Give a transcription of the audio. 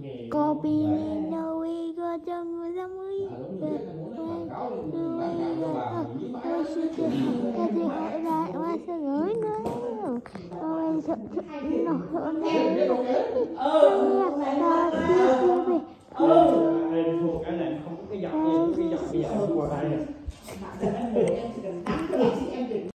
Copino we go trong người ra mũi về tôi suy tư cái gì hỏi lại hoa sẽ ngửi nữa ôi sợ nó hơn này ta tiếp về cái này không có cái giọt gì, cái giọt bây giờ qua đây